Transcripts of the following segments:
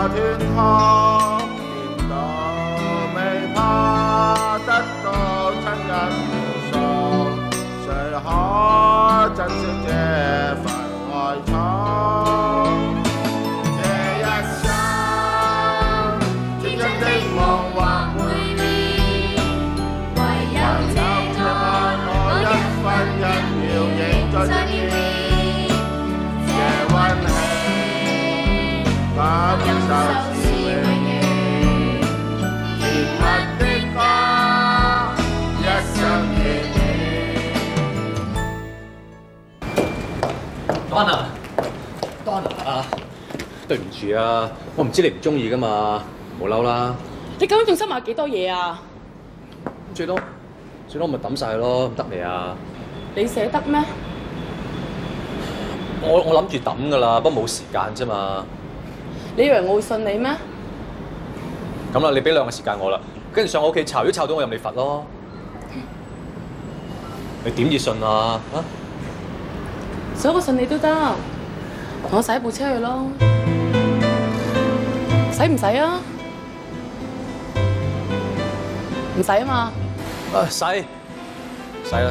斷託，跌倒未怕，得到親人療傷，誰可珍惜這份愛寵？這一生，天真的夢或會變，唯有這愛我一分一秒仍在轉變。感受是永遠，甜蜜的歌，一生記起。 Donna 啊，對唔住啊，我唔知你唔中意噶嘛，唔好嬲啦。 你究竟仲收埋幾多嘢啊？ 最多我咪抌晒咯，得未啊？ 你捨得咩？ 我諗住抌噶啦，不過冇時間啫嘛。 你以為我會信你咩？ 咁啦，你俾2個時間我啦，跟住上我屋企抄，如果抄到我任你罰咯。你點熱信啊？ 想我信你都得，同我洗部車去咯。使唔使啊？唔使啊嘛。 使啦，使。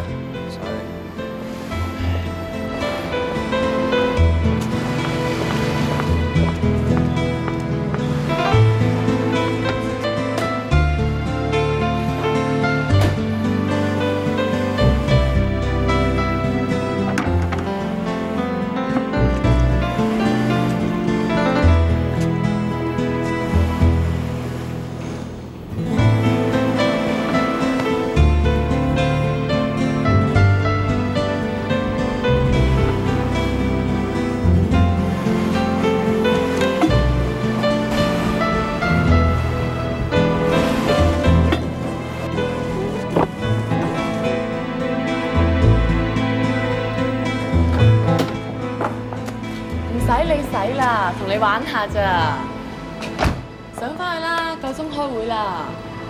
同你玩下咋？上返去啦，夠鐘開會啦。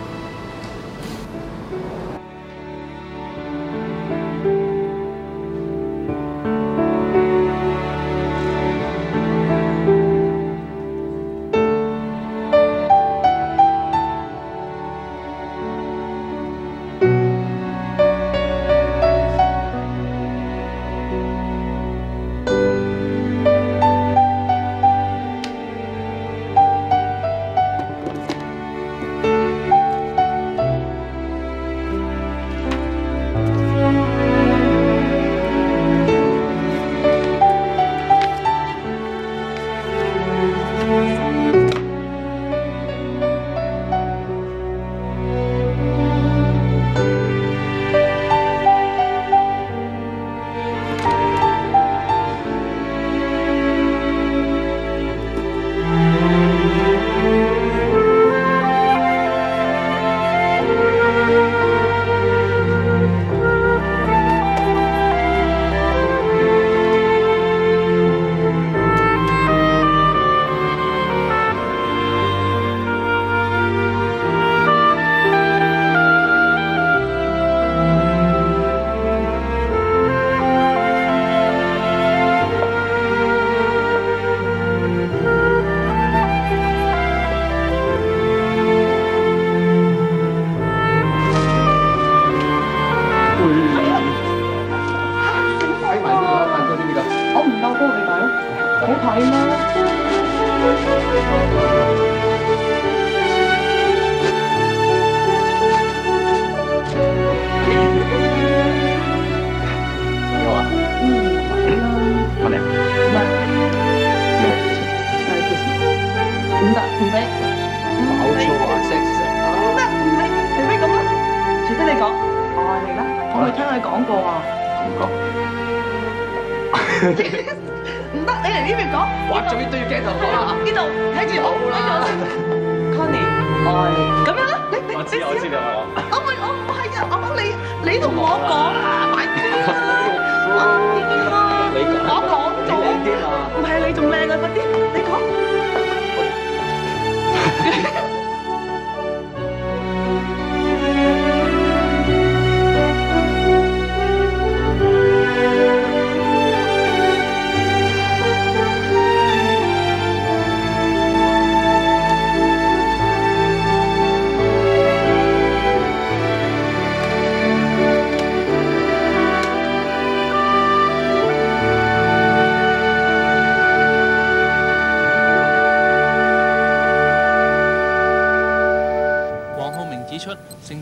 唔得，你嚟呢邊講。 哇，仲要對住鏡頭講啊！ 呢度睇住我，呢度 Connie，愛咁樣啦。 我知你係嘛？ 我係啊，我你同我講，快啲啦！ 你講， 我講咗，唔係你仲靚啊，快啲，你講。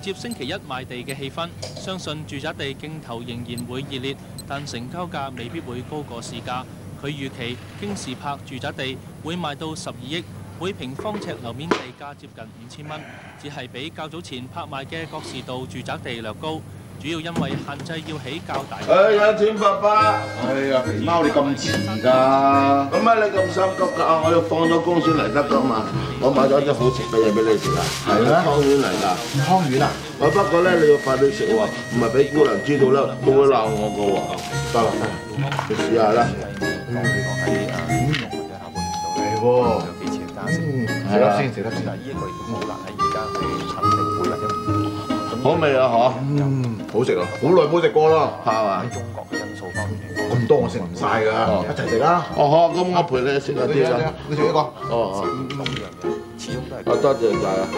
接星期一賣地嘅氣氛，相信住宅地競投仍然會熱烈，但成交價未必會高過市價。佢預期京士柏住宅地會賣到12億，每平方尺樓面地價接近5000蚊，只係比較早前拍賣嘅覺士道住宅地略高，主要因為限制要起較大。 有錢爸爸。 哎呀，肥貓你咁遲㗎？ 咁啊，你咁心急㗎？我要放咗工先嚟得㗎嘛。我買咗啲好食嘅嘢俾你食啊。係啊，湯圓嚟㗎。 湯圓啊？ 不過咧，你要快啲食喎，唔係俾姑娘知道咧，佢會鬧我㗎喎。得啦，你試下啦。 係喎。食粒先，食粒先。 好味啊！嗬。 好食啊！好耐冇食過啦， 係嘛？ 咁多我食唔晒㗎，一齊食啦。 哦，好，咁我陪你食嗰啲啦。 你食一個。 哦。多謝晒啊！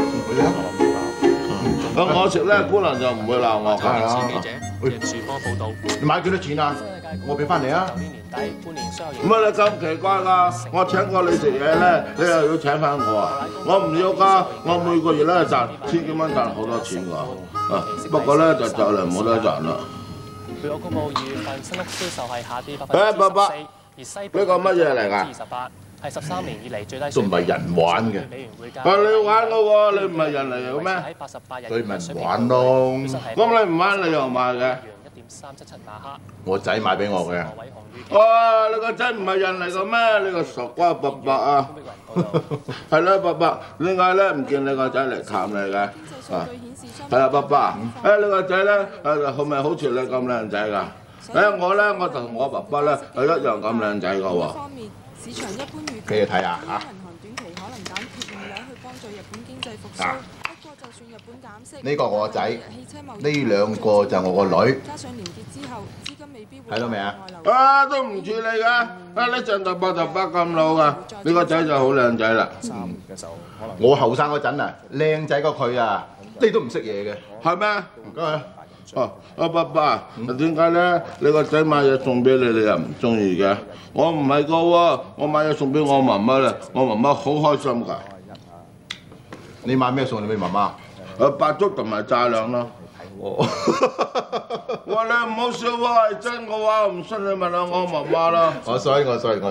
我食咧，姑娘就唔會鬧我㗎。 記者任樹波報導。 你買幾多錢啊？我俾翻你啊！ 乜你咁奇怪㗎？我請過你食嘢咧，你又要請翻我啊？我唔要㗎，我每個月咧賺千幾蚊，賺好多錢㗎。不過咧就嚟冇得賺啦。 據我公佈2月份新屋銷售係下跌爸爸， 14%，而西呢個乜嘢嚟㗎 28%係13年以嚟最低都唔係人玩嘅。 美元匯價。 你玩嘅喎，你唔係人嚟嘅咩？ 喺88日所以咪唔玩咯。 咁你唔玩你又賣嘅？ 1.377馬克。 我仔買俾我嘅。 哇！你個仔唔係人嚟嘅咩？你個傻瓜伯伯啊！係啦，伯伯，點解咧唔見你個仔嚟探你嘅？係啊，伯伯，你個仔咧係咪好似你咁靚仔㗎？我同我爸爸咧係一樣咁靚仔㗎喎。 市場一般預計， 俾你睇下嚇。 銀行短期可能減貼現量去幫助日本經濟復甦。不過就算日本減息， 呢個我個仔，呢兩個就我個女。 加上年結之後，資金未必會睇到未啊？ 都唔似你㗎，你長頭髮咁老㗎，你個仔就好靚仔啦。 我後生嗰陣啊，靚仔過佢啊，你都唔識嘢嘅。 係咩？ 唔該。 爸爸，點解咧？你個仔買嘢送俾你，你又唔中意嘅？我唔係個喎，我買嘢送俾我媽媽咧，我媽媽好開心㗎。 你買咩送你俾媽媽？ 白粥同埋炸兩咯。 哦。 哇！你唔好笑喎，係真嘅話，唔信你問下我媽媽啦。 我衰。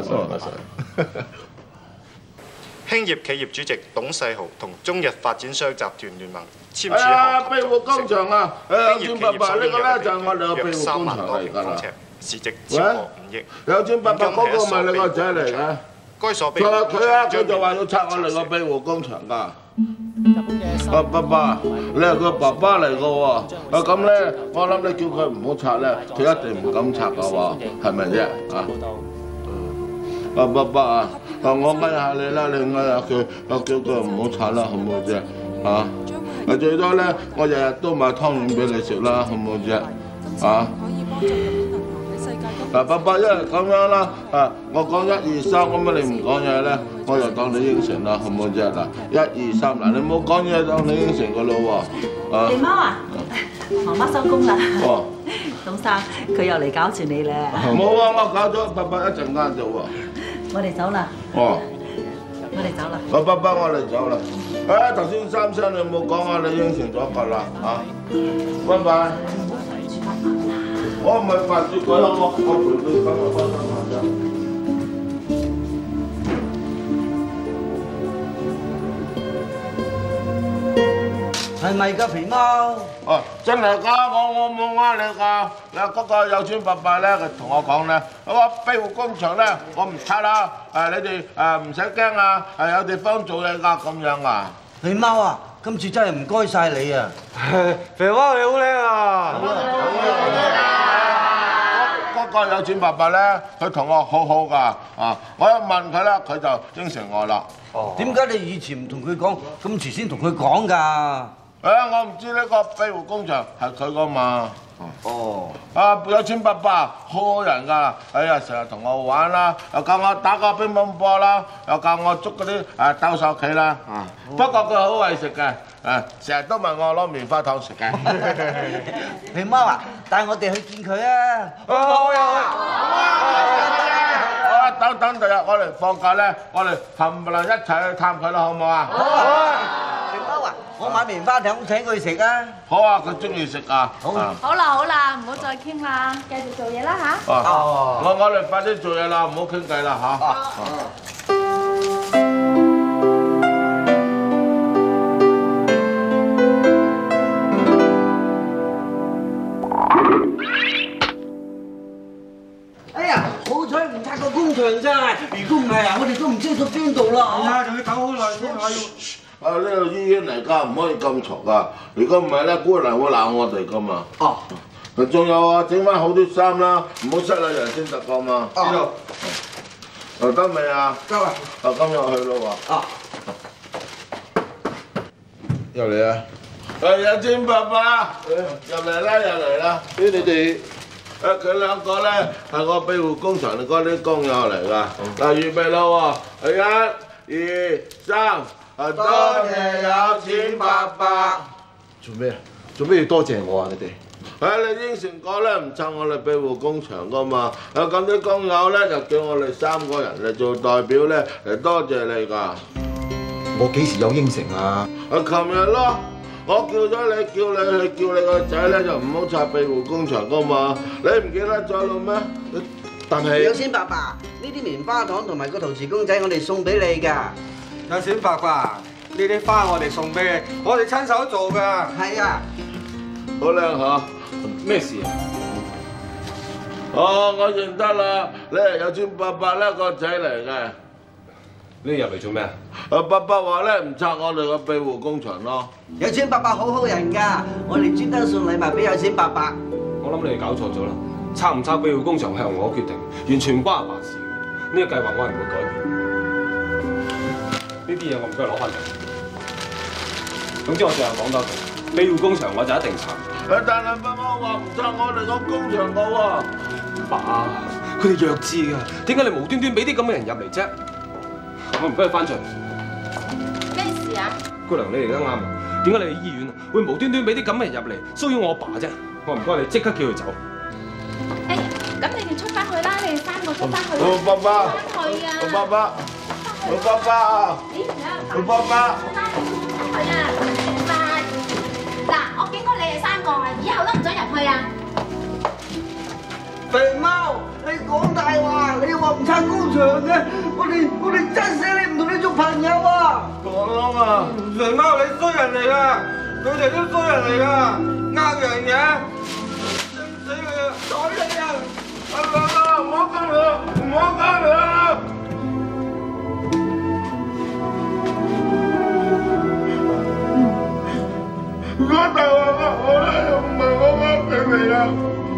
興業企業主席董世豪同中日發展商集團聯盟簽署合庇護工場啊！ 興業企業爸爸，呢個咧就係我哋嘅約庇護 3 工萬多場嚟㗎啦。 平方尺，市值超過5億。 有錢爸爸嗰個咪你個仔嚟嘅？ 該所佢就話要拆我哋個庇護工場㗎。爸爸，你係佢爸爸嚟㗎喎。咁咧，我諗你叫佢唔好拆咧，佢一定唔敢拆㗎喎，係咪啫？爸爸啊，我嗌下你啦，你嗌下佢，叫佢唔好拆啦，好唔好啫？最多咧，我日日都買湯圓俾你食啦，好唔好啫？爸爸，因為咁樣啦，我講1、2、3，咁啊你唔講嘢咧，我就當你應承啦，好唔好啫？嗱，1、2、3，嗱你唔好講嘢，當你應承㗎咯喎。 肥貓啊，媽媽收工啦。 哦， 董生，佢又嚟搞住你咧。 冇啊，我搞咗爸爸一陣間就喎。 我哋走啦。 哦。 我哋走啦。 爸爸，我哋走啦。頭先3聲你冇講啊，你應承咗㗎啦，拜拜。我唔係煩住佢啦，我陪佢今日開心下啫。 係咪㗎肥貓？ 真係㗎，我冇呃你㗎。嗱，嗰個有錢伯伯咧，佢同我講咧，嗰個庇護工場咧，我唔拆啦。你哋唔使驚啊，有地方做嘢㗎，咁樣啊。 肥貓啊，今次真係唔該晒你啊！ 肥貓你好叻啊！ 嗰個有錢伯伯咧，佢同我好好㗎，我一問佢咧，佢就應承我啦。 點解你以前唔同佢講，咁遲先同佢講㗎？ 我唔知呢個庇護工場係佢㗎嘛。有錢伯伯好好人㗎，成日同我玩啦，又教我打個乒乓波啦，又教我捉嗰啲鬥獸棋啦。不過佢好為食嘅，成日都問我攞棉花糖食嘅。 肥貓啊，帶我哋去見佢啊！ 等第日我哋放假咧，我哋冚唪唥一齊去探佢啦，好唔好啊？ 肥貓啊， 我買棉花糖請佢食啊！ 好啊，佢中意食啊。好。 好啦，唔好再傾啦，繼續做嘢啦嚇。 我哋快啲做嘢啦，唔好傾偈啦嚇。 哎呀，好彩唔拆個工場啫，如果唔係啊，我哋都唔知去邊度啦。 係啊，仲要搞好耐先可以。 啊！呢度醫院嚟㗎，唔可以咁嘈㗎。如果唔係咧，姑娘會鬧我哋㗎嘛。哦。仲有啊，整翻好啲衫啦，唔好失禮人先得㗎嘛。知道。得未啊？得啦。今日去咯喎。啊。又嚟啊！有錢爸爸，入嚟啦！你哋。佢兩個咧係我庇護工場嗰啲工友嚟㗎。嗱，預備啦喎！1、2、3。多謝有錢爸爸。做咩啊？做咩要多謝我啊？你哋？你應承過咧唔拆我哋庇護工場㗎嘛？咁啲工友咧就叫我哋3個人嚟做代表咧嚟多謝你㗎。 我幾時有應承啊？ 琴日咯。我叫咗你，叫你個仔咧就唔好拆庇護工場㗎嘛，你唔記得咗咯咩？但係有錢爸爸，呢啲棉花糖同埋個陶瓷公仔我哋送俾你㗎。 有錢爸爸，呢啲花我哋送俾你，我哋親手做㗎。 係啊， 好靚嚇！ 咩事啊？ 哦，我認得啦，你係有錢爸爸咧個仔嚟嘅。 你入嚟做咩啊？ 爸爸話咧唔拆我哋個庇護工場咯。 有錢爸爸好人㗎，我哋專登送禮物俾有錢爸爸。 我諗你哋搞錯咗啦，拆唔拆庇護工場係由我決定，完全唔關阿爸事。呢個計劃我係唔會改變。呢啲嘢我唔該攞翻嚟。總之我最後講多句，庇護工場我就一定拆。 但係爸爸話唔拆我哋個工場㗎喎。 爸，佢哋弱智㗎，點解你無端端俾啲咁嘅人入嚟啫？我唔該你翻出嚟。 咩事啊？ 姑娘，你嚟得啱啊！點解你去醫院會無端端俾啲咁嘅人入嚟騷擾我阿爸啫？我唔該你即刻叫佢走。 誒，咁你哋出翻去啦，你哋3個出翻去。 我爸爸。 翻去啊！ 我爸爸。我爸爸。我爸爸。 去啊！嗱，我警告你哋3個啊，以後都唔准入去啊！ 肥貓，你講大話，你又話唔拆工場嘅，我哋憎死你，唔同你做朋友啊！ 講啊！ 肥貓你衰人嚟㗎，佢哋都衰人嚟㗎，呃人嘅，憎死佢啊！睬你啊！ 唔好搞佢，唔好搞佢啊！如果大話我咧，又唔係我呃佢哋啊！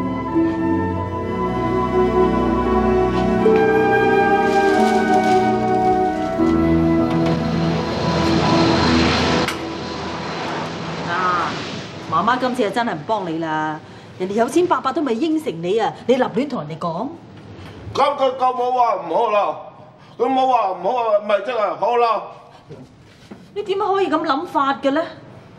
媽媽今次係真係唔幫你啦，人哋有錢爸爸都未應承你啊，你立亂同人哋講。 咁佢冇話唔好啦，佢冇話唔好啊，咪即係好啦。 你點解可以咁諗法嘅咧？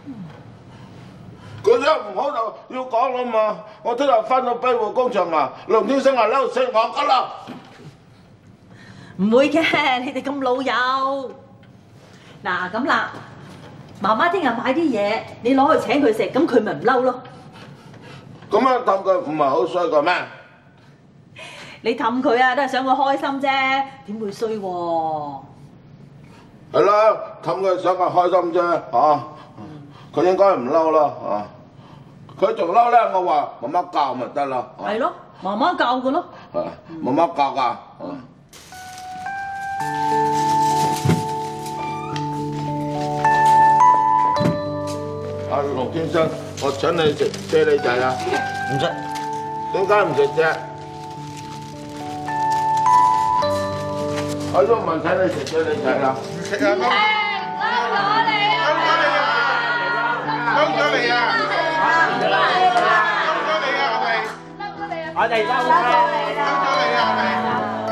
佢一唔好就要講啦嘛，我聽日翻到庇護工場啊，梁天生啊嬲死我㗎啦！ 唔會嘅，你哋咁老友。嗱咁啦。媽媽聽日買啲嘢，你攞去請佢食，咁佢咪唔嬲咯？ 咁樣氹佢唔係好衰個咩？ 你氹佢啊，都係想佢開心啫，點會衰喎？ 係啦，氹佢想佢開心啫，嚇。佢應該唔嬲啦，嚇。佢仲嬲咧，我話媽媽教咪得啦。 係咯，媽媽教佢咯。 係，媽媽教㗎。阿龍先生，我請你食啫喱仔啊！ 唔食。 點解唔食啫？我都問請你食啫喱仔啦。唔食啊！ 嬲咗你啊！ 嬲咗你啊！ 我哋嬲咗你啊！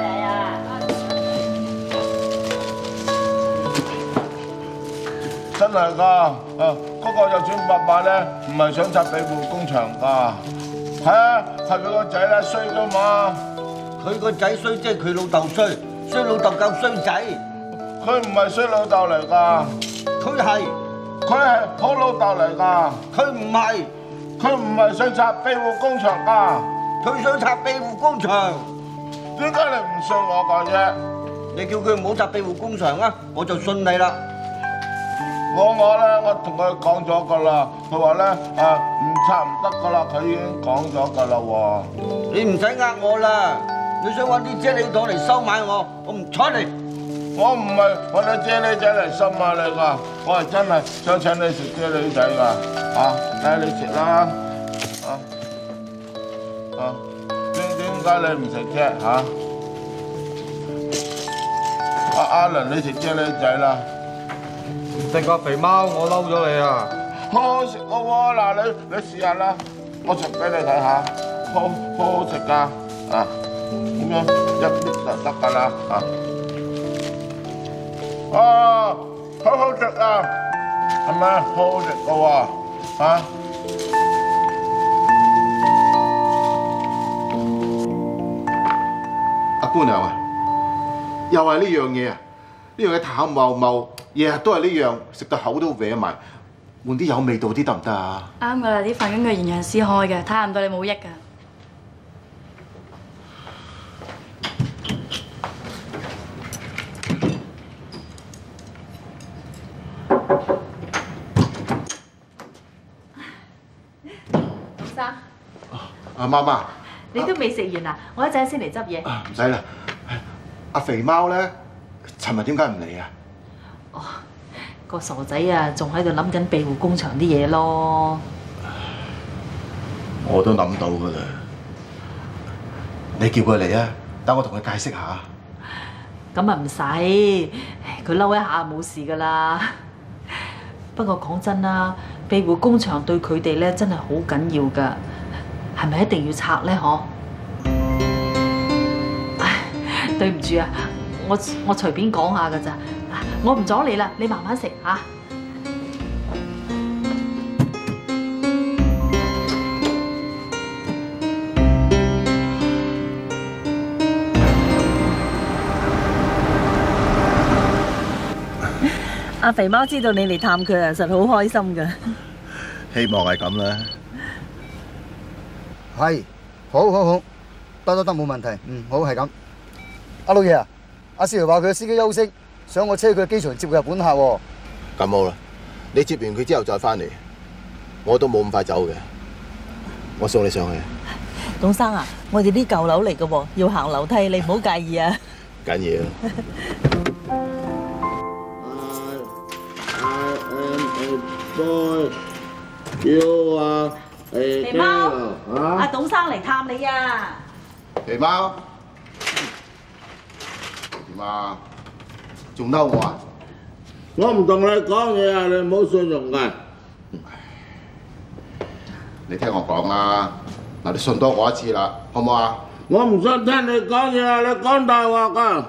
真係㗎，嗰個有錢爸爸咧，唔係想拆庇護工場㗎，係啊，係佢個仔咧衰㗎嘛。 佢個仔衰即係佢老豆衰，衰老豆夠衰仔。 佢唔係衰老豆嚟㗎， 佢係佢係好老豆嚟㗎。 佢唔係， 佢唔係想拆庇護工場㗎， 佢想拆庇護工場。 點解你唔信我㗎啫？ 你叫佢唔好拆庇護工場啊，我就信你啦。 我同佢講咗㗎啦，佢話咧唔拆唔得㗎啦，佢已經講咗㗎啦喎。 你唔使呃我啦，你想揾啲啫喱糖嚟收買我唔睬你。 我唔係揾啲啫喱仔嚟收買你㗎，我係真係想請你食啫喱仔㗎，睇你食啦，點解你唔食啫嚇？阿倫你食啫喱仔啦。 唔食個肥貓，我嬲咗你啊！ 好好食嘅喎，嗱你試下啦，我食俾你睇下，好好食㗎，咁樣一搣就得㗎啦，好好食啊，係咪好好食嘅喎， 阿姑娘啊，又係呢樣嘢啊！呢樣嘢淡茂茂，日日都係呢樣，食到口都歪埋，換啲有味道啲得唔得啊？ 啱㗎啦，啲飯根據營養師開嘅，睇唔到你冇益㗎。生， 阿媽媽， 你都未食完啊？我一陣先嚟執嘢。 唔使啦，阿肥貓咧，尋日點解唔嚟啊？ 哦，個傻仔啊，仲喺度諗緊庇護工場啲嘢咯。 我都諗到㗎啦，你叫佢嚟啊，等我同佢解釋下。 咁啊唔使，佢嬲一下冇事㗎啦。不過講真啦，庇護工場對佢哋咧真係好緊要㗎，係咪一定要拆咧？嗬？唉，對唔住啊，我隨便講下㗎咋，我唔阻你啦，你慢慢食嚇。阿肥貓知道你嚟探佢啊，實好開心㗎。 希望係咁啦。 係，好，得，冇問題。好係咁。阿老爺啊，阿少爺話佢嘅司機休息，想我車佢去機場接佢日本客喎。 咁好啦，你接完佢之後再翻嚟，我都冇咁快走嘅，我送你上去。 董生啊，我哋啲舊樓嚟嘅喎，要行樓梯，你唔好介意啊。 緊要。 肥貓，阿董生嚟探你啊！ 肥貓，點啊？仲嬲我啊？ 我唔同你講嘢啊，你唔好信用㗎。 你聽我講啦，嗱，你信多我一次啦，好唔好啊？ 我唔想聽你講嘢啊！你講大話㗎。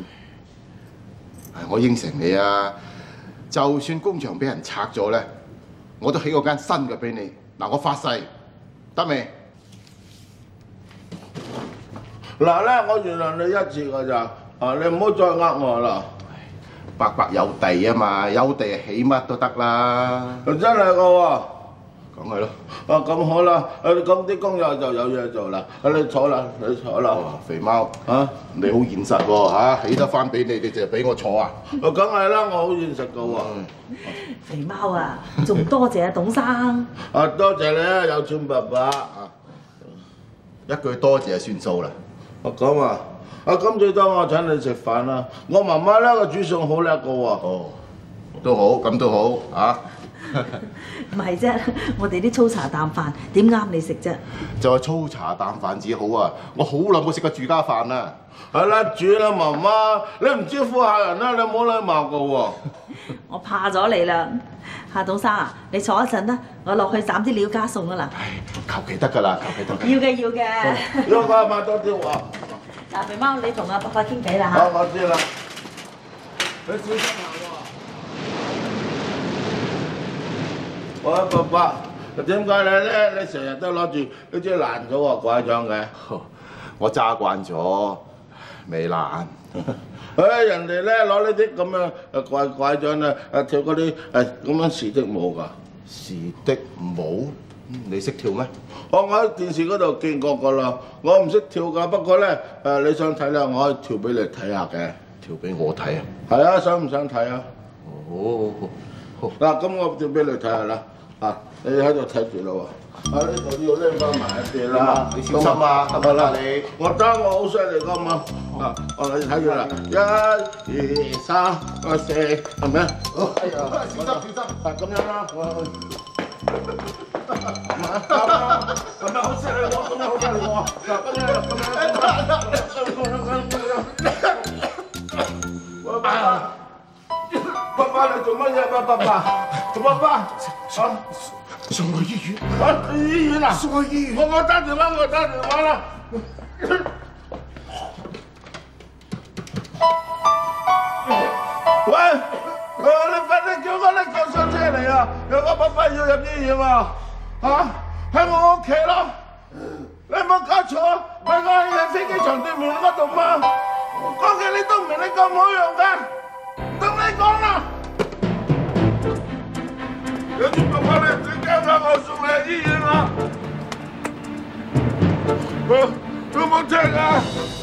我應承你啊，就算工場俾人拆咗咧，我都起嗰間新嘅俾你。嗱，我發誓，得未？ 嗱咧，我原諒你一次㗎咋，你唔好再呃我啦。 伯伯有地啊嘛，有地起乜都得啦。 真係㗎喎。 梗係咯。 咁好啦，咁啲工友就有嘢做啦。你坐啦， 肥貓你好現實喎起得翻俾你，你淨係俾我坐啊？ 梗係啦，我好現實㗎喎。 肥貓啊，仲多謝阿董生。 多謝你啊，有錢爸爸。 一句多謝就算數啦。 咁啊，咁最多我請你食飯啦。我媽媽咧個煮餸好叻㗎喎。 哦，都好，咁都好啊。 唔係啫，我哋啲粗茶淡飯點啱你食啫？ 就係粗茶淡飯至好啊！我好耐冇食過住家飯啦。 係啦，煮啦，媽媽，你唔招呼客人啦，你冇禮貌㗎喎。我怕咗你啦，夏董生啊，你坐一陣啦，我落去斬啲料加餸啊嗱。 求其得㗎啦，求其得。 要嘅要嘅。 要㗎，買多啲喎。 嗱，肥貓，你同阿伯伯傾偈啦嚇。 我知啦。你小心行喎。喂，伯伯，點解你成日都攞住呢支爛咗個拐杖嘅？ 我揸慣咗，未爛。 人哋咧攞呢啲咁樣拐杖啊，跳嗰啲咁樣時的舞㗎。 時的舞？你識跳咩？ 我喺電視嗰度見過㗎啦，我唔識跳㗎，不過咧你想睇咧，我可以跳俾你睇下嘅。 跳俾我睇啊？ 係啊，想唔想睇啊？ 好。 嗱，咁我跳俾你睇下啦。你喺度睇住咯喎。呢度要拎翻埋一邊啦。 你小心啊，得啦你。 我好犀利㗎嘛。你睇住啦，1、2、3、4，係咪啊？ 哎呀，小心。 咁樣啦。咁樣好犀利喎！咁樣好犀利喎！爸爸，你做乜嘢啊？爸爸， 送去醫院。 醫院啊？ 送去醫院。 我打電話啦。喂，你快啲叫嗰啲救傷車嚟啊！有個爸爸要入醫院啊！喺我屋企咯。你冇搞錯，喺我喺飛機場對面嗰度嘛。講嘅你都唔明，你咁冇用㗎。等你講啦。有啲爸爸咧，點解我送你去醫院啊？有冇聽啊？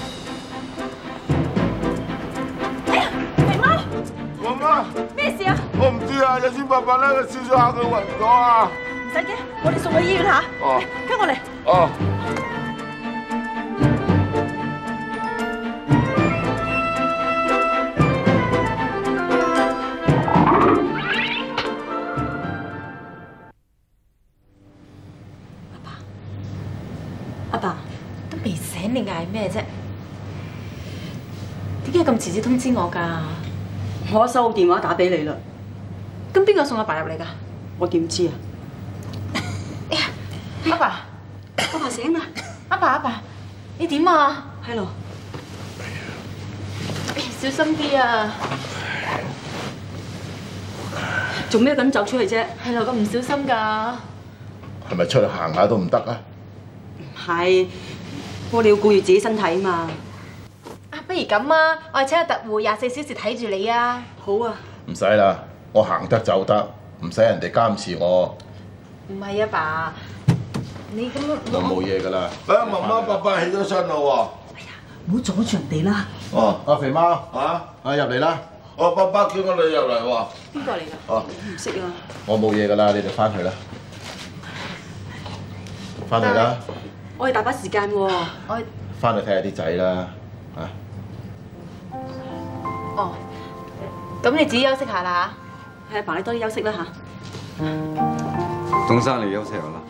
肥貓， 媽媽， 咩事啊？ 我唔知啊，有啲爸爸咧，佢笑咗下佢暈咗啊。 唔使驚，我哋送去醫院嚇。 哦， 跟我嚟。 哦。 阿爸，都未醒，你嗌咩啫？點解咁遲先通知我㗎？ 我收電話打俾你啦。 咁邊個送阿爸入嚟㗎？ 我點知啊？ 哎呀，阿爸， 阿爸醒啦！ 阿爸，你點啊？ 係咯。 小心啲啊！ 做咩咁走出去啫？ 係咯，咁唔小心㗎。 係咪出去行下都唔得啊？ 係，不過你要顧住自己身體啊嘛。 不如咁啊，我哋請個特護24小時睇住你啊。 好啊。 唔使啦，我行得走得，唔使人哋監視我。 唔係啊，爸，你咁樣就冇嘢㗎啦。 媽媽爸爸起咗身啦喎。 哎呀，唔好阻住人哋啦。 哦，阿肥貓，入嚟啦。 爸爸叫我哋入嚟喎。 邊個嚟㗎？ 哦， 唔識啊。 我冇嘢㗎啦，你哋翻去啦。翻嚟啦。 我哋大把時間喎。 我翻去睇下啲仔啦， 哦，咁你自己休息下啦嚇。係阿爸，你多啲休息啦嚇。 東生，你休息下啦。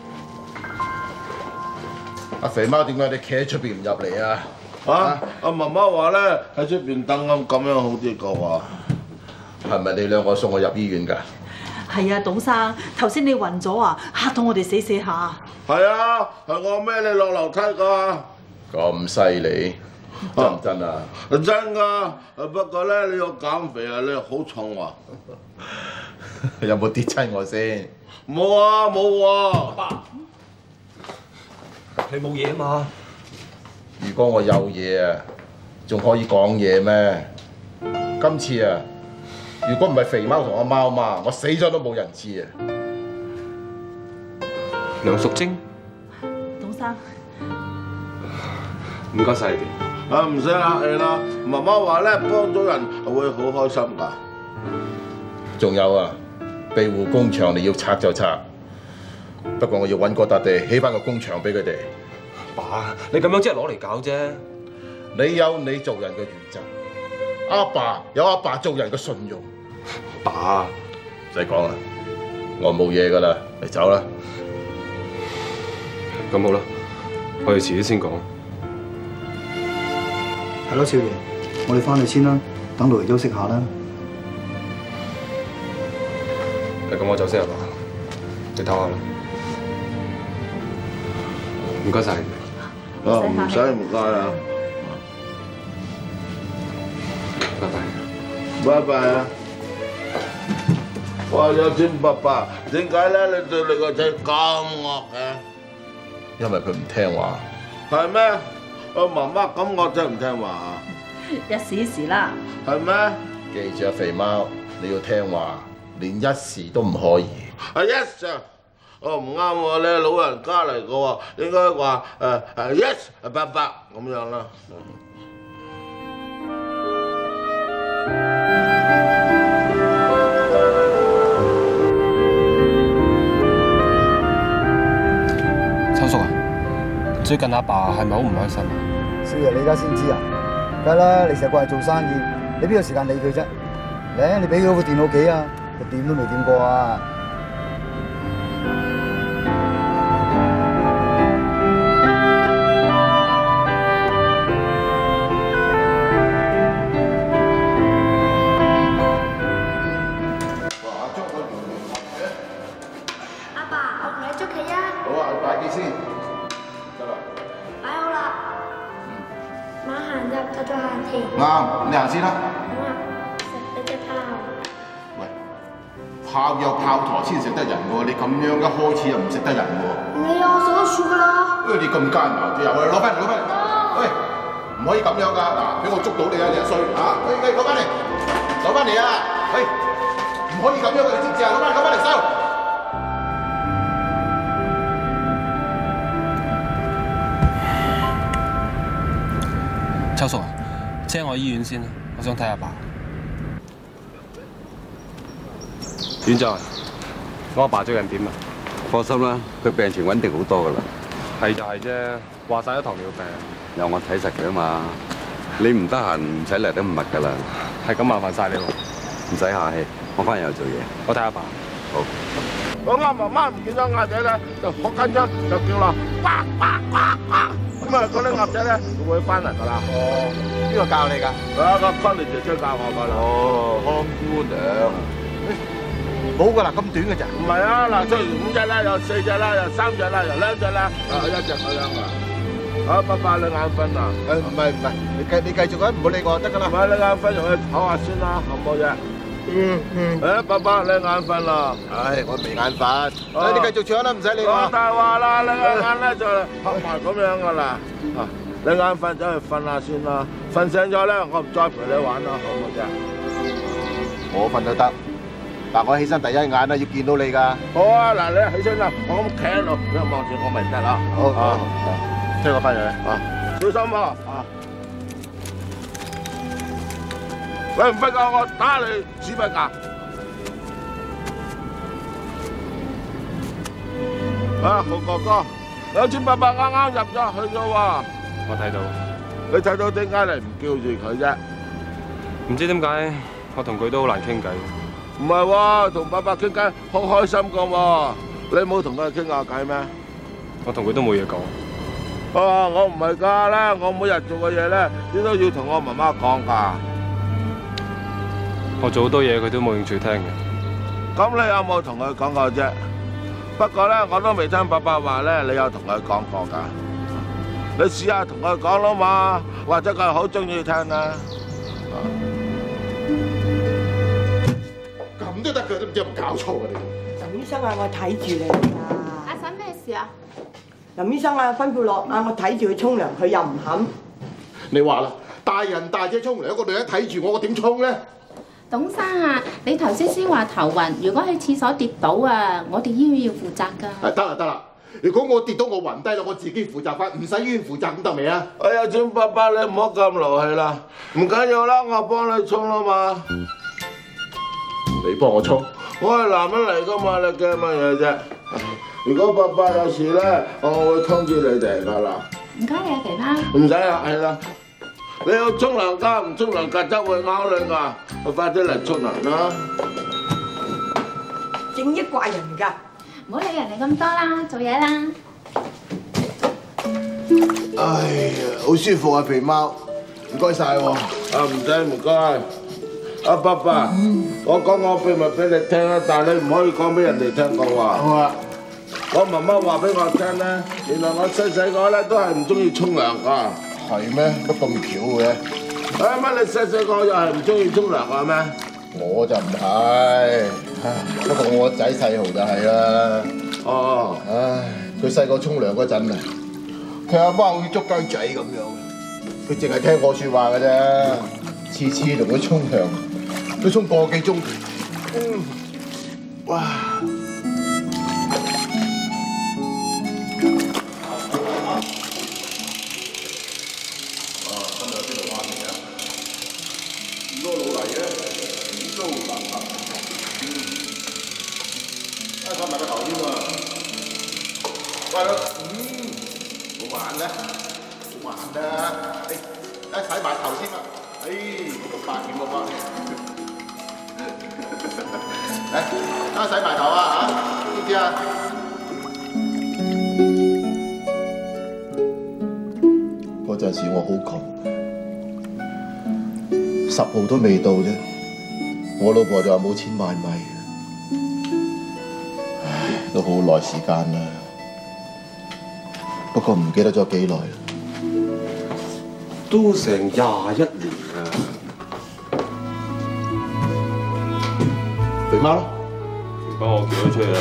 阿肥貓，點解你企喺出邊唔入嚟啊？ 阿媽媽話咧喺出邊等咁樣好啲個喎。 係咪你兩個送我入醫院㗎？ 係啊，董生，頭先你暈咗啊，嚇到我哋死下。 係啊，係我孭你落樓梯㗎。 咁犀利，真唔真啊？ 真㗎，不過咧你要減肥啊，你好重喎。 有冇跌親我先？ 冇啊，冇喎。 爸，你冇嘢啊嘛？ 如果我有嘢啊，仲可以講嘢咩？今次啊，如果唔係肥貓同阿貓嘛，我死咗都冇人知啊！ 梁淑貞， 董生， 唔該晒你哋。 唔使客氣啦，媽媽話咧幫咗人會好開心㗎。 仲有啊，庇護工場你要拆就拆，不過我要揾個笪地起翻個工場俾佢哋。 爸，你咁樣即係攞嚟搞啫。 你有你做人嘅原則，阿爸有阿爸做人嘅信用。 爸， 唔使講啦，我冇嘢㗎啦，你走啦。 咁好啦，我哋遲啲先講。 係咯，少爺，我哋翻去先啦，等老爺休息下啦。 咁我走先啦，你唞下啦。唔該晒。 唔使唔該啊。 拜拜。 拜拜啊！哇，有錢爸爸，點解咧你對你個仔咁惡嘅？ 因為佢唔聽話。 係咩？我媽媽咁惡真唔聽話啊？ 一時一時啦。 係咩？ 記住啊，肥貓，你要聽話，連一時都唔可以。 Yes sir。哦，唔啱喎，你係老人家嚟嘅喎，應該話yes 伯伯咁樣啦。 秋叔啊，最近阿爸係咪好唔開心啊？ 少爺，你而家先知啊？梗係啦，你成日過嚟做生意，你邊有時間理佢啫？嚟，你俾佢部電腦幾啊？佢掂都未掂過啊！ 啱，你行先啦。 食隻炮。 喂，炮有炮台先食得人喎，你咁樣一開始就唔食得人喎。 唔理啊，我食得樹㗎啦。 你咁奸狡啲啊！喂，攞翻嚟，攞翻嚟。喂，唔可以咁樣㗎，嗱，俾我捉到你啊，你一衰嚇！喂，攞翻嚟，攞翻嚟啊！喂，唔可以咁樣㗎，你知唔知啊？攞翻嚟收。 秋叔啊，車我去醫院先啦，我想睇阿爸。院長，我阿爸最近點啊？ 放心啦，佢病情穩定好多噶啦。 係就係啫，話晒都糖尿病。 有我睇實佢啊嘛，你唔得閒唔使嚟得咁密噶啦。 係咁麻煩晒你喎。 唔使客氣，我翻入去做嘢。 我睇阿爸。 好。 我啱媽媽唔見咗鴨仔咧，就好緊張，就叫啦，呱呱呱呱。咁啊，嗰啲鴨仔咧會翻嚟㗎啦。哦，邊個教你㗎？啊，個康妮姐姐教我㗎啦。哦，康姑娘。冇㗎啦，咁短嘅咋？唔係啊，嗱，出5隻啦，有4隻啦，有3隻啦，有2隻啦，1隻咁樣啊。好，爸爸你眼瞓啊？唔係，你繼續啊，唔好理我得㗎啦。唔係你眼瞓，就去唞下先啦，好唔好啫？爸爸你眼瞓啦？唉，我未眼瞓。你繼續唱啦，唔使理我。我大話啦，你個眼咧就合埋咁樣㗎啦。你眼瞓走去瞓下先啦，瞓醒咗咧，我唔再陪你玩啦，好唔好啫？我瞓都得，但我起身第一眼咧要見到你㗎。好啊，嗱你起身啦，我咁企喺度，你望住我咪得啦。好，聽我翻嚟啊，小心啊！你唔瞓覺，我打你屎忽㗎！啊，豪哥哥，有錢伯伯啱啱入咗去咗喎。 我睇到。 你睇到點解你唔叫住佢啫？ 唔知點解，我同佢都好難傾偈。 唔係喎，同伯伯傾偈好開心㗎喎。你冇同佢傾下偈咩？ 我同佢都冇嘢講。 啊，我唔係㗎啦，我每日做嘅嘢咧，你都要同我媽媽講㗎。 我做好多嘢，佢都冇興趣聽嘅。 咁你有冇同佢講過啫？不過咧，我都未聽伯伯話咧，你有同佢講過㗎。你試下同佢講啦嘛，或者佢好中意聽啊。咁都得嘅，都唔知有冇搞錯啊你？ 林醫生啊，我睇住你㗎。 阿嬸咩事啊？ 林醫生啊，吩咐落啊，我睇住佢沖涼，佢又唔肯。 你話啦，大人大姐沖涼，一個女人睇住我點沖咧？ 董生啊，你頭先話頭暈，如果喺廁所跌倒啊，我哋醫院要負責㗎。 得啦得啦，如果我跌倒我暈低啦，我自己負責翻，唔使醫院負責咁得未啊？哎呀，轉伯伯你唔好咁勞氣啦，唔緊要啦，我幫你沖啦嘛。你幫我沖？我係男人嚟㗎嘛，你驚乜嘢啫？如果伯伯有事咧，我會通知你哋㗎啦。 唔該你啊，肥媽。 唔使客氣啦。你要沖涼㗎，唔沖涼曱甴會咬你㗎，快啲嚟沖涼啦！ 正一怪人㗎， 唔好理人哋咁多啦，做嘢啦。 哎呀，好舒服啊，肥貓，唔該晒喎。啊，唔使唔該。阿伯伯，我講個秘密俾你聽啊，但係你唔可以講俾人哋聽講話。好啊。我媽媽話俾我聽咧，原來我細個咧都係唔中意沖涼㗎。係咩？乜咁巧嘅？乜你細個又係唔中意沖涼嘅咩？我就唔係，不過我個仔細豪就係啦。哦，唉，佢細個沖涼嗰陣啊，佢阿媽好似捉雞仔咁樣。 佢淨係聽我説話嘅啫，次次同佢沖涼都沖個幾鐘。哇！今日邊度玩嚟啊？咁多老泥嘅，都難得。啊，放埋個頭添喎。喂，好慢咧，好慢啦。洗埋頭先啊！咁8點咯噃。洗埋頭啊嚇，知唔知啊？嗰陣時我好窮，10號都未到啫，我老婆就話冇錢買米，唉，都好耐時間啦。不過唔記得咗幾耐啦。 都成21年啊！ 肥媽咯， 唔幫我叫咗出去啦。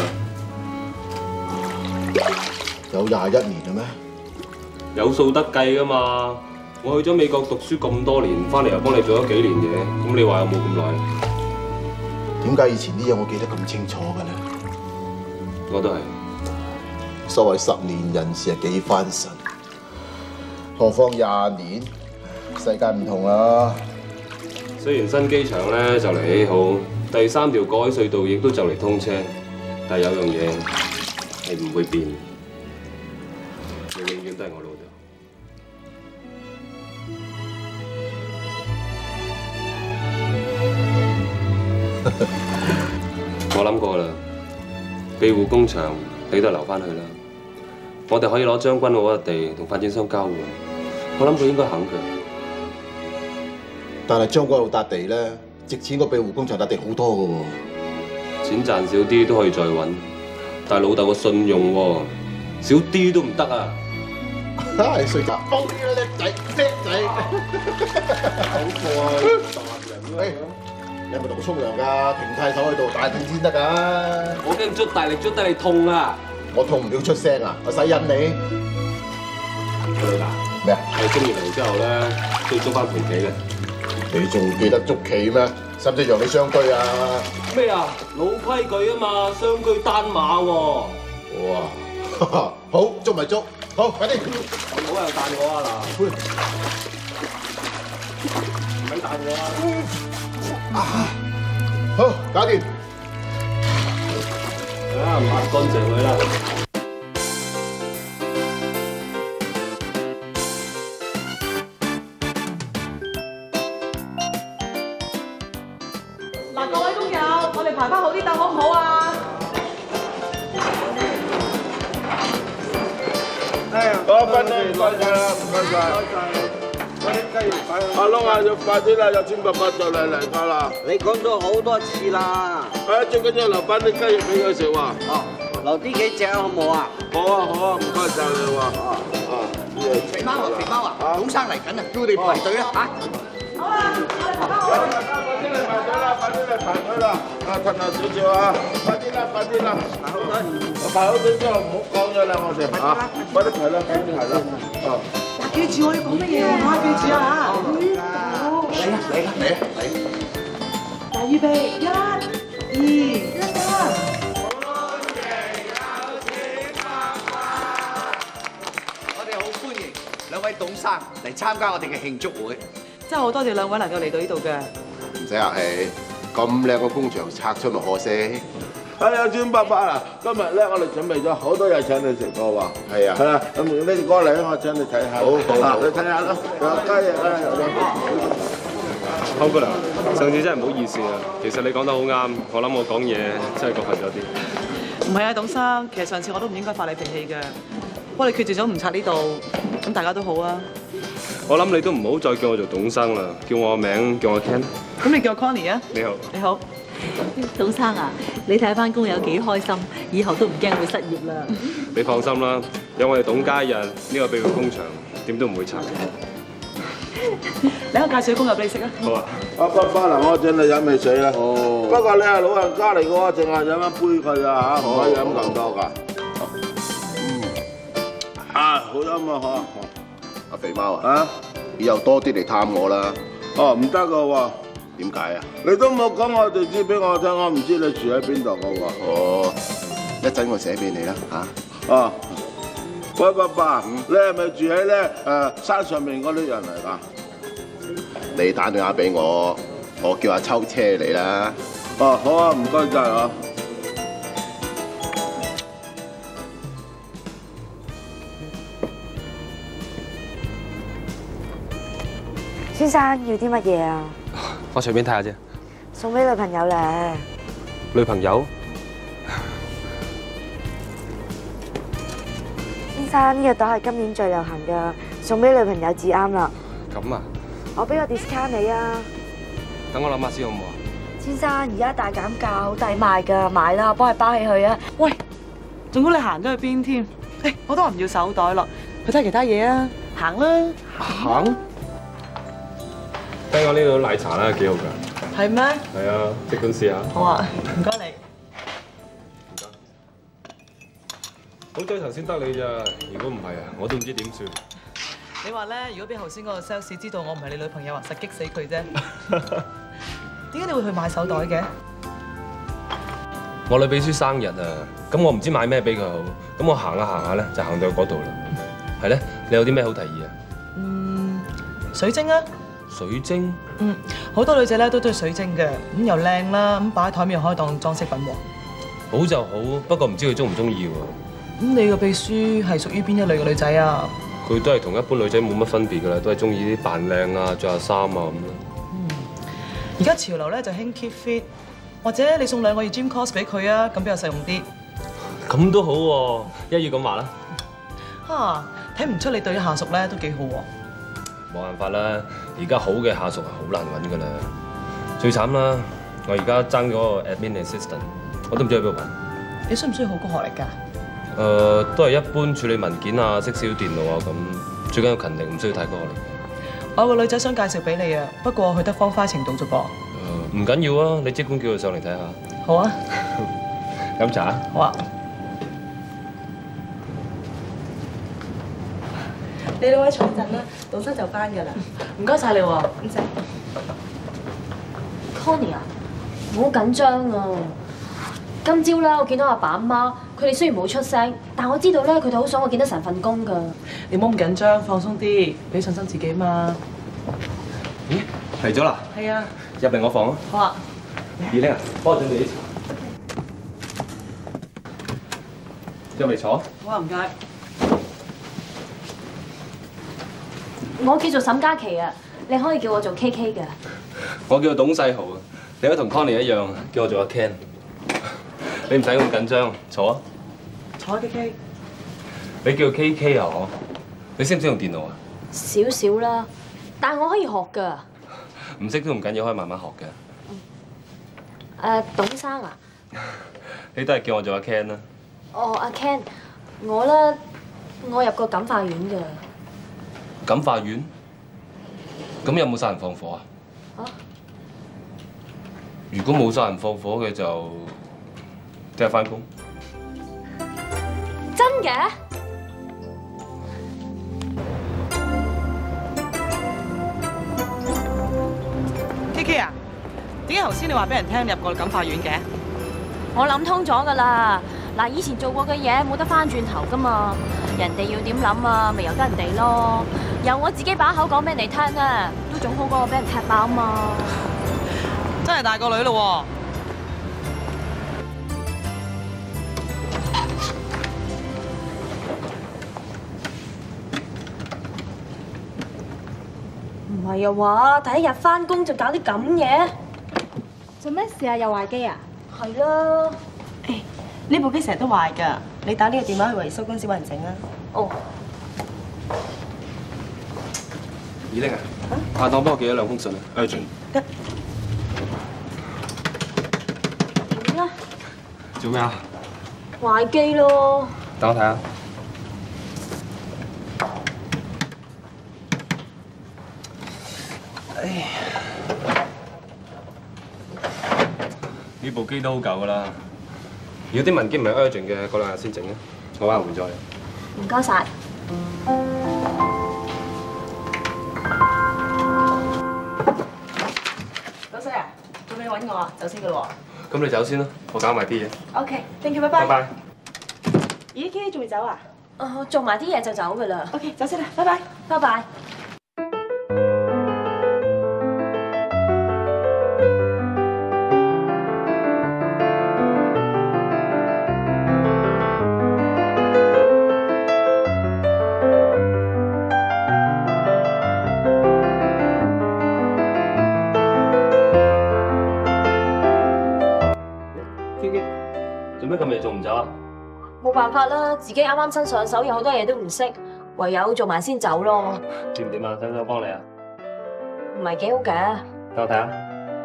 有21年啦咩？ 有數得計噶嘛！我去咗美國讀書咁多年，翻嚟又幫你做咗幾年嘢，咁你話有冇咁耐？ 點解以前啲嘢我記得咁清楚嘅咧？ 我都係。 所謂10年人事係幾番神，何況20年，世界唔同啦。 雖然新機場咧就嚟起好，第3條過海隧道亦都就嚟通車，但係有樣嘢係唔會變，你永遠都係我老豆。我諗過啦，庇護工場你都留翻去啦。我哋可以攞將軍澳嗰地同發展商交換，我諗佢應該肯嘅。 但係將軍澳笪地咧，值錢過庇護工場笪地好多嘅喎。 錢賺少啲都可以再揾，但係老豆個信用喎，少啲都唔得啊！ 你衰格，好啲啦，叻仔，叻仔，好過啊，大人啦。你係咪同我沖涼㗎？停晒手喺度，大痛先得㗎。 我驚捽大力捽得你痛啊！ 我痛唔了出聲啊！我使忍你。 女㗎咩啊？我中意嚟之後咧，都要捉翻盤棋嘅。 你仲記得捉棋咩？使唔使讓你雙居啊？ 咩啊？老規矩啊嘛，雙居單馬喎。 哇！好，捉咪捉，好，快啲！ 唔好又彈我啊嗱！唔使彈我啊！ 好，搞掂。 啊，抹乾淨佢啦。 嗱，各位工友，我哋排翻好啲凳好唔好啊？ 好，快啲，唔該晒啦，唔該晒。阿窿啊，要快啲啦，有錢爸爸就嚟㗎啦。 你講咗好多次啦。 最緊要留翻啲雞翼俾佢食喎。 哦，留啲幾隻好唔好啊？ 好啊，好啊，唔該晒你喎。 肥貓啊，肥貓啊，董生嚟緊啊，叫你排隊啦嚇。 好啦，我哋排翻好。 快啲嚟排隊啦，快啲嚟排隊啦。褪下少少啊，快啲啦，快啲啦。排好隊。排好隊之後唔好講咗啦，我哋嚇。快啲排啦，快啲排啦。 記住我要講乜嘢喎？記住啊！ 嚟啦，嚟啦，嚟啦，嚟！ 嗱，預備1、2、3。 我哋好歡迎兩位董生嚟參加我哋嘅慶祝會。 真係好多謝兩位能夠嚟到呢度嘅。 唔使客氣，咁靚個工場拆出咪可惜。有錢爸爸啊！今日咧，我哋準備咗好多嘢請你食嘅喎。係啊。係啊，咁你哋過嚟咧，我請你睇下。好，你睇下啦，有雞翼啦，有康姑娘，上次真係唔好意思啊。其實你講得好啱，我諗我講嘢真係過分咗啲。 唔係啊，董生，其實上次我都唔應該發你脾氣嘅。不過你決定咗唔拆呢度，咁大家都好啊。 我諗你都唔好再叫我做董生啦，叫我名，叫我 Ken。 咁你叫我 Connie 啊？ 你好。 你好。 董生啊，你睇翻工有幾開心，以後都唔驚會失業啦。 你放心啦，有我哋董家人呢個庇護工場，點都唔會拆嘅。 你我介紹啲工友俾你識啊。 好啊。 阿爸爸嗱，我請你飲汽水啦。哦。不過你係老人家嚟嘅喎，淨係飲一杯佢咋嚇，唔可以飲咁多㗎。好飲啊！嗬。阿肥貓啊。 以後多啲嚟探我啦。哦，唔得噶喎。點解啊？你都冇講我地址俾我聽，我唔知你住喺邊度噶喎。哦，一陣我寫俾你啦嚇。哦，喂，爸爸，你係咪住喺咧山上面嗰啲人嚟㗎？你打電話俾我，我叫阿秋車嚟啦。哦，好啊，唔該晒啊。 先生要啲乜嘢啊？ 我隨便睇下啫。 送俾女朋友咧。 女朋友？ 先生，呢個袋係今年最流行㗎，送俾女朋友至啱啦。 咁啊？ 我俾個 discount 你啊。 等我諗下先好唔好啊？ 先生，而家大減價，好抵賣㗎，買啦，幫佢包起佢啊。 喂，仲估你行咗去邊添？我都話唔要手袋咯，去睇其他嘢啊，行啦。 行？聽講呢度奶茶啦，幾好㗎。 係咩？ 係啊，即管試下。 好啊，唔該你。 好在頭先得你咋，如果唔係啊，我都唔知點算。 你話咧，如果俾頭先嗰個 sales 知道我唔係你女朋友啊，實激死佢啫。點解你會去買手袋嘅？ 我女秘書生日啊，咁我唔知買咩俾佢好，咁我行下行下咧，就行到嗰度啦。係咧，你有啲咩好提議啊？ 水晶啊！ 水晶？ 好多女仔咧都中意水晶嘅，咁又靚啦，咁擺喺台面又可以當裝飾品喎。 好就好，不過唔知佢中唔中意喎。 咁你個秘書係屬於邊一類嘅女仔啊？ 佢都係同一般女仔冇乜分別㗎啦，都係中意啲扮靚啊、着下衫啊咁咯。 而家潮流咧就興 keep fit， 或者你送2個月 gym course 俾佢啊，咁比較實用啲。 咁都好喎，一於咁話啦。 睇唔出你對啲下屬咧都幾好喎。 冇辦法啦，而家好嘅下屬係好難揾㗎啦。最慘啦，我而家爭咗個 admin assistant， 我都唔知去邊度揾。 你需唔需要好高學歷㗎？ 都係一般處理文件啊，識少少電腦啊咁，最緊要勤力，唔需要太高學歷。 我有個女仔想介紹俾你啊，不過佢得方塊程度啫噃。 唔緊要啊，你即管叫佢上嚟睇下。 好啊。 飲茶啊？ 好啊。你兩位坐陣啦，導生就翻㗎啦。唔該晒你喎。唔使。 Connie 啊，我好緊張啊！今朝咧，我見到阿爸阿媽，佢哋雖然冇出聲，但我知道咧，佢哋好想我見得成份工㗎。 你唔好咁緊張，放鬆啲，俾信心自己嘛。 咦，嚟咗啦？ 係啊。 入嚟我房啊。 好啊。 二玲啊，幫我準備啲茶。入嚟坐。 好啊，唔該。 我叫做沈嘉琪啊，你可以叫我做 KK 㗎。 我叫董世豪啊，你可以同 Connie 一樣，叫我做阿 Ken。你唔使咁緊張，坐啊。 坐 KK。 你叫 KK 啊？我，你識唔識用電腦啊？ 少少啦，但係我可以學㗎。 唔識都唔緊要，可以慢慢學嘅。 董生啊？ 你都係叫我做阿 Ken 啦。 哦，阿 Ken，我咧，我入過感化院㗎。 感化院？咁有冇殺人放火啊？如果冇殺人放火嘅就聽日返工。 真嘅 ？KK 啊，點解頭先你話俾人聽你入過感化院嘅？ 我諗通咗㗎啦。嗱，以前做過嘅嘢冇得翻轉頭㗎嘛，人哋要點諗啊，咪由得人哋咯。由我自己把口講俾你聽啊，都總好過我俾人踢爆啊嘛。 真係大個女咯喎。唔係啊話，第一日翻工就搞啲咁嘢， 做咩事啊？又壞機啊？ 係啦。 呢部機成日都壞㗎，你打呢個電話去維修公司揾人整啊。 哦。 二玲啊，下檔幫我寄咗2封信啊 ，urgent。 得。點啊？ 做咩啊？ 壞機咯。 等我睇下。呢部機都好舊㗎啦。如果啲文件唔係 urgent 嘅，過2日先整啊。我揾人換咗你。 唔該晒。 我走先噶咯咁你走先啦，我搞埋啲嘢。 OK，thank you， 拜拜。 拜拜。 咦 ，K 仲未走啊？ 做埋啲嘢就走噶啦。 OK， 走先啦，拜拜。 拜拜。 做咩咁夜仲唔走啊？ 冇辦法啦，自己啱啱新上手，有好多嘢都唔識，唯有做埋先走咯。 掂唔掂啊？使唔使我幫你啊？ 唔係幾好嘅。 等我睇下。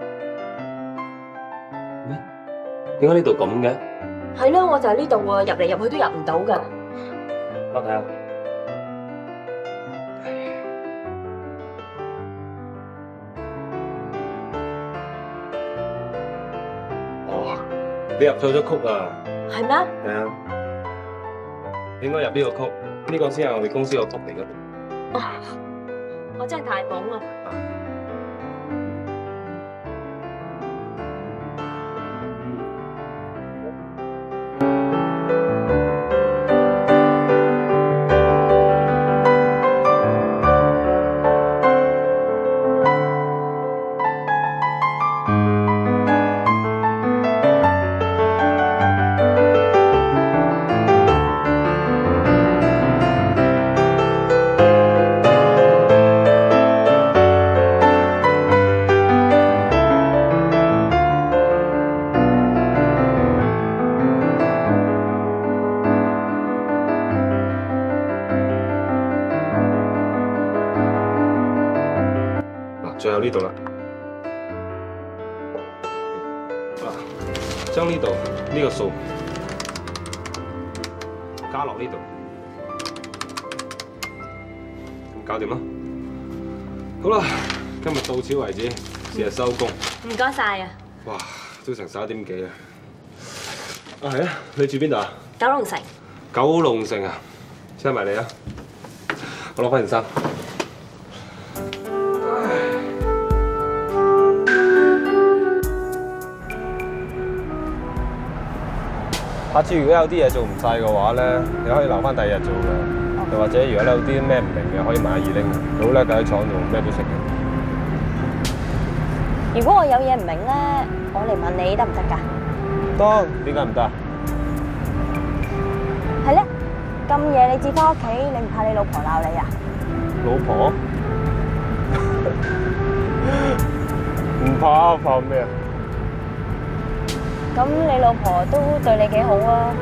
咩？點解呢度咁嘅？ 係咯，我就喺呢度喎，入嚟入去都入唔到㗎。 等我睇下。哦，你入錯咗曲啊！ 係咩？ 係啊，你應該入呢個曲，呢個先係我哋公司個曲嚟嘅。 哦，我真係太懵啦！ 最後呢度啦，將呢度呢個數加落呢度，咁搞掂啦。好啦，今日到此為止，試下收工。 唔該晒啊！ 哇，都成11點幾啊！啊係啊，你住邊度啊？ 九龍城。 九龍城啊，車埋你啊！我攞翻件衫。下次如果有啲嘢做唔晒嘅話咧，你可以留翻第二日做嘅。又或者如果你有啲咩唔明嘅，可以問阿二玲，佢好叻㗎，喺廠度咩都識嘅。 如果我有嘢唔明咧，我嚟問你得唔得㗎？ 得，點解唔得？ 係咧，咁夜你至翻屋企，你唔怕你老婆鬧你啊？ 老婆？唔怕，怕咩啊？ 咁你老婆都對你幾好啊？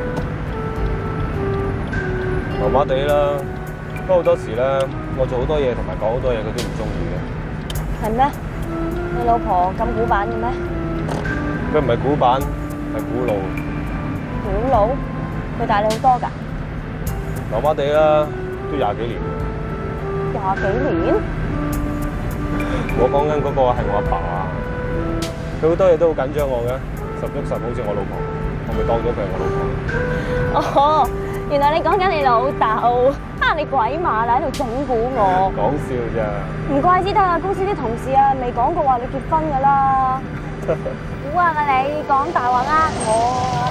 麻麻地啦，不過好多時咧，我做好多嘢同埋講好多嘢，佢都唔中意嘅。 係咩？你老婆咁古板嘅咩？ 佢唔係古板，係古老。 古老？佢大你好多㗎？ 麻麻地啦，都20幾年。 20幾年？ 我講緊嗰個係我阿爸啊，佢好多嘢都好緊張我嘅。10足10好似我老婆，我咪當咗佢係我老婆。 哦，原來你講緊你老豆，你鬼馬啦喺度整蠱我。 講笑咋？ 唔怪之得啊，公司啲同事啊未講過話你結婚㗎啦。估啊你講大話呃我。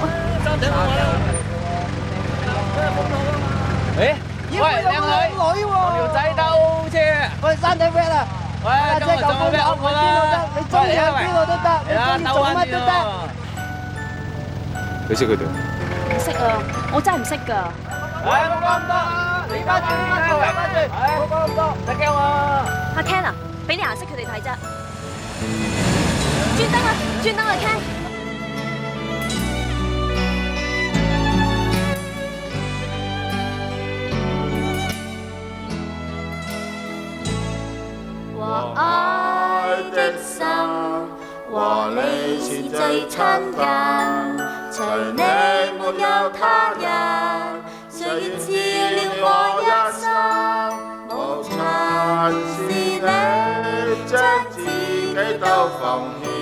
誒，喂，靚女喎，條仔兜車。喂，山頂 friend 啊！喂，今日做咩屋啦？你中意去邊度都得，你中意做乜都得。 你識佢哋？ 唔識啊，我真係唔識㗎。 冇講咁多，你翻轉，冇講咁多，唔使驚我。 阿 Ken 啊，俾啲顏色佢哋睇啫。轉燈啊，轉燈啊 ，Ken。 和愛的心和你是最親近，除你沒有他人，誰願治療我一生？無盡是你將自己都奉獻。